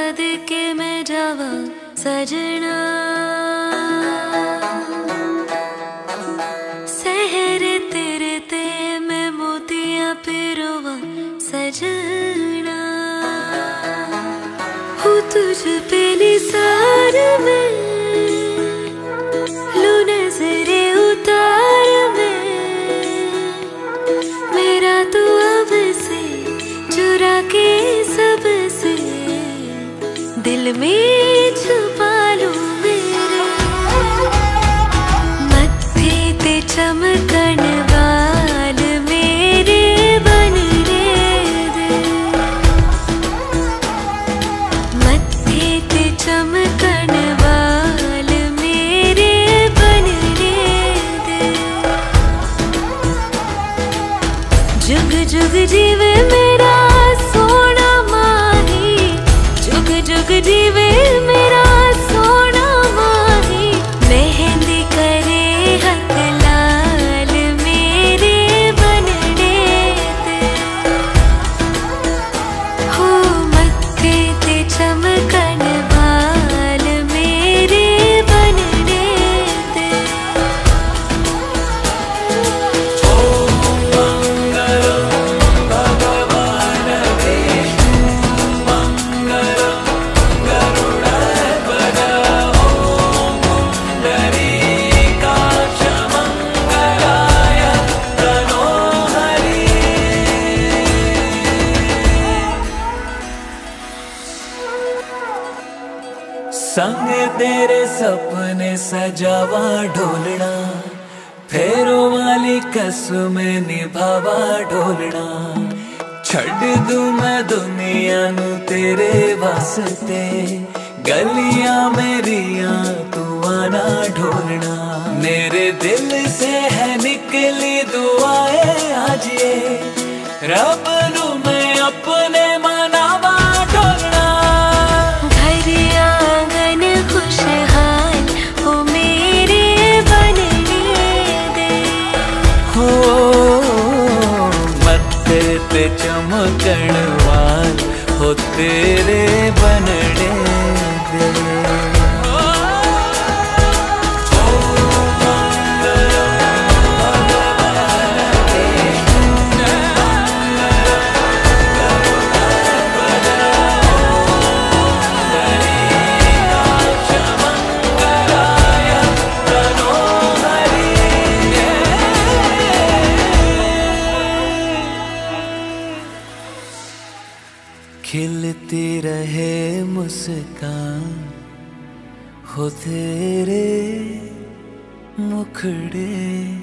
सदके में जावा सजना, सहरे तेरे ते मैं मोतियां पिरोवा सजना। हूँ तुझ पे निसार में, लू नजरे उतार में, मेरा तू अब से चुरा के सबसे दिल में छुपा लूं मेरे। मत्थे ते चमकन वाल मेरे बनने दे, मत्थे ते चमकन वाल मेरे बनने दे। जुग जुग जीवे मेरा सोना माही, जुग जुग जीवे मेरा सोना माही। मेहंदी करे हथ लाल मेरे बनने दे, हो मत्थे ते चमकन वाल मेरे बनने दे। संग तेरे सपने सजावा ढोलना, फेरों वाली कसमें निभावा ढोलना। छड़ दूं मैं दुनिया नू तेरे वास्ते, गलियां मेरियां तू आना ढोलना। मेरे दिल से है निकली दुआएं आज ये, रब नू मैं अपने मनावा ढोलना। ते चमकण वाल हो तेरे बनने दे। खिलती रहे मुस्कान हो तेरे मुखड़े